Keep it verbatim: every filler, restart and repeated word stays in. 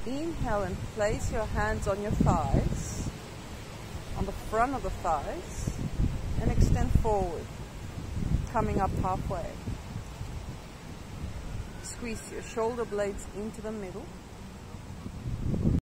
inhale and place your hands on your thighs, on the front of the thighs, and extend forward, coming up halfway. Squeeze your shoulder blades into the middle.